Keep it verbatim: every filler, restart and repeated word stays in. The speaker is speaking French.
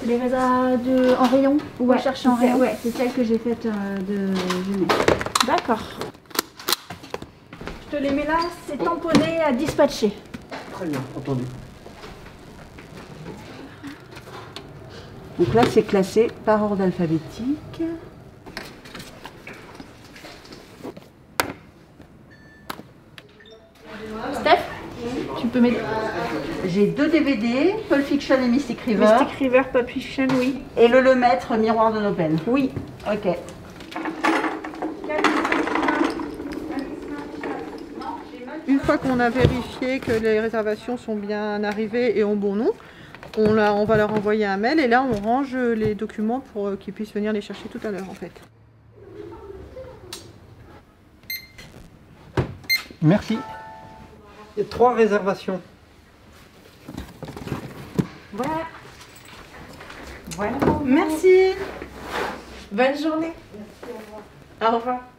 Les raisins de... en rayon. Ouais, chercher en rayon. Ouais, c'est celle que j'ai faite euh, de jeunesse. D'accord. Je te les mets là, c'est tamponné à dispatcher. Très bien, entendu. Donc là, c'est classé par ordre alphabétique. Steph, tu peux m'aider? J'ai deux D V D, Pulp Fiction et Mystic River. Mystic River, Pulp Fiction, oui. Et le Lemaitre, Miroir de nos peines. Oui. Ok. Une fois qu'on a vérifié que les réservations sont bien arrivées et ont bon nom, on, la, on va leur envoyer un mail et là on range les documents pour qu'ils puissent venir les chercher tout à l'heure en fait. Merci. Il y a trois réservations. Voilà. Voilà. Merci. Bonne journée. Merci, au revoir. Au revoir.